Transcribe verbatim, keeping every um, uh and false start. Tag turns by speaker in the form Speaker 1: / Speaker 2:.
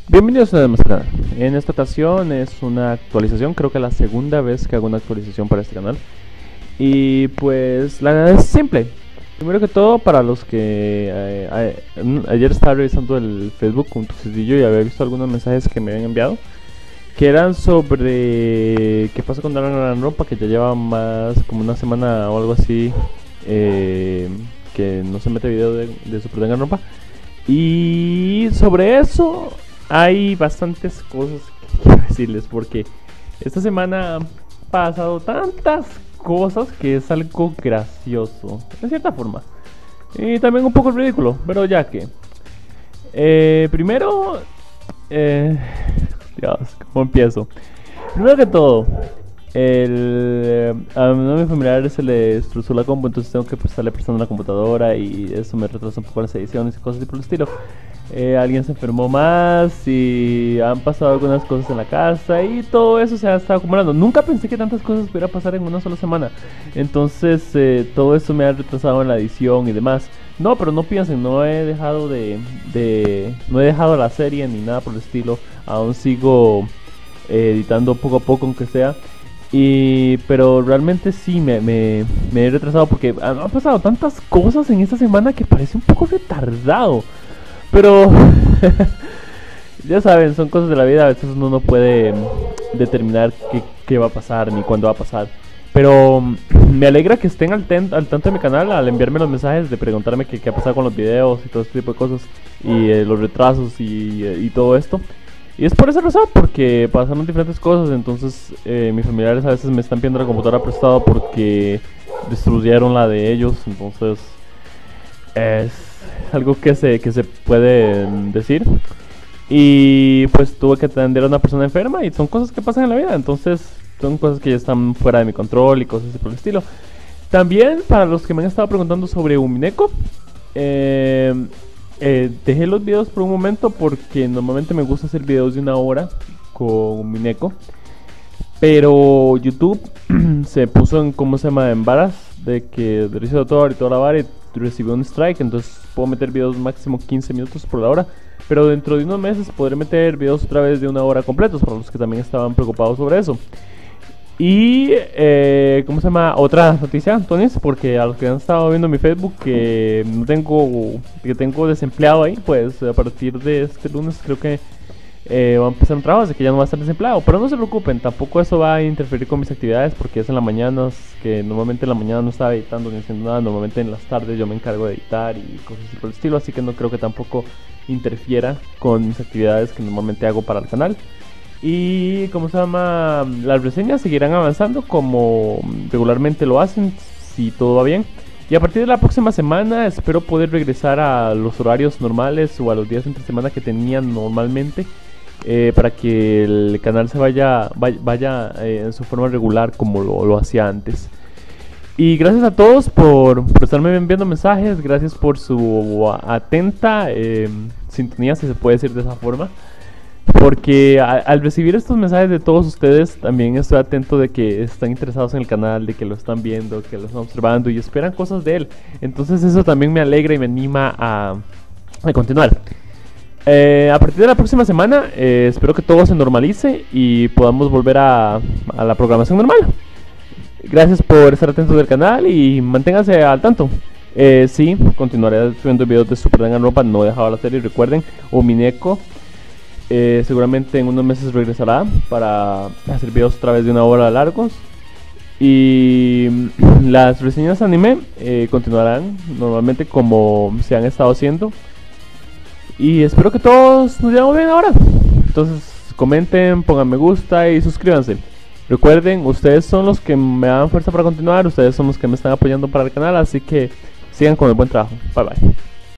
Speaker 1: Bienvenidos a nuestro canal. En esta ocasión es una actualización, creo que la segunda vez que hago una actualización para este canal. Y pues la verdad es simple. Primero que todo, para los que eh, eh, ayer estaba revisando el Facebook un toquecillo y había visto algunos mensajes que me habían enviado, que eran sobre qué pasa con Danganronpa, que ya lleva más como una semana o algo así eh, que no se mete video de, de Super Danganronpa. Y sobre eso hay bastantes cosas que quiero decirles, porque esta semana han pasado tantas cosas que es algo gracioso, de cierta forma, y también un poco ridículo, pero ya que eh, primero eh, Dios, ¿cómo empiezo? Primero que todo, el, a uno de mis familiares se le destrozó la compu, entonces tengo que estarle prestando la computadora y eso me retrasa un poco las ediciones y cosas así por el estilo. Eh, alguien se enfermó más y han pasado algunas cosas en la casa y todo eso se ha estado acumulando. Nunca pensé que tantas cosas pudieran pasar en una sola semana. Entonces eh, todo eso me ha retrasado en la edición y demás. No, pero no piensen, no he dejado de, de no he dejado la serie ni nada por el estilo. Aún sigo eh, editando poco a poco, aunque sea. Y pero realmente sí me, me, me he retrasado porque han, han pasado tantas cosas en esta semana que parece un poco retardado. Pero ya saben, son cosas de la vida, a veces uno no puede determinar qué, qué va a pasar ni cuándo va a pasar. Pero me alegra que estén al, ten, al tanto de mi canal al enviarme los mensajes de preguntarme qué, qué ha pasado con los videos y todo este tipo de cosas. Y eh, los retrasos y, y todo esto. Y es por esa razón, porque pasaron diferentes cosas. Entonces eh, mis familiares a veces me están pidiendo la computadora prestada porque destruyeron la de ellos. Entonces es algo que se, que se puede decir. Y pues tuve que atender a una persona enferma y son cosas que pasan en la vida. Entonces son cosas que ya están fuera de mi control y cosas así por el estilo. También para los que me han estado preguntando sobre Umineko, eh, eh, dejé los videos por un momento porque normalmente me gusta hacer videos de una hora con Umineko. Pero YouTube se puso en, ¿cómo se llama?, en varas de que derecho de autor y toda la vara, y recibió un strike. Entonces puedo meter videos máximo quince minutos por la hora. Pero dentro de unos meses podré meter videos otra vez de una hora completos, para los que también estaban preocupados sobre eso. Y, eh, ¿cómo se llama? Otra noticia, Antonis, porque a los que han estado viendo mi Facebook que no tengo, que tengo desempleado ahí, pues a partir de este lunes creo que Eh, va a empezar un trabajo, así que ya no va a estar desempleado. Pero no se preocupen, tampoco eso va a interferir con mis actividades, porque es en las mañanas, que normalmente en la mañana no estaba editando ni haciendo nada. Normalmente en las tardes yo me encargo de editar y cosas así por el estilo, así que no creo que tampoco interfiera con mis actividades que normalmente hago para el canal. Y ¿cómo se llama? Las reseñas seguirán avanzando como regularmente lo hacen, si todo va bien. Y a partir de la próxima semana espero poder regresar a los horarios normales o a los días entre semana que tenía normalmente, eh, para que el canal se vaya, vaya, vaya eh, en su forma regular como lo, lo hacía antes. Y gracias a todos por, por estarme enviando mensajes, gracias por su atenta eh, sintonía, si se puede decir de esa forma. Porque a, al recibir estos mensajes de todos ustedes, también estoy atento de que están interesados en el canal, de que lo están viendo, que lo están observando y esperan cosas de él. Entonces eso también me alegra y me anima a, a continuar. Eh, a partir de la próxima semana eh, espero que todo se normalice y podamos volver a, a la programación normal. Gracias por estar atentos del canal y manténganse al tanto. Eh, sí, continuaré subiendo videos de Super Danganronpa, no he dejado la serie, recuerden. Umineko Eh, seguramente en unos meses regresará para hacer videos a través de una hora largos. Y las reseñas anime eh, continuarán normalmente como se han estado haciendo. Y espero que todos nos llevemos bien ahora. Entonces comenten, pongan me gusta y suscríbanse. Recuerden, ustedes son los que me dan fuerza para continuar. Ustedes son los que me están apoyando para el canal, así que sigan con el buen trabajo. Bye bye.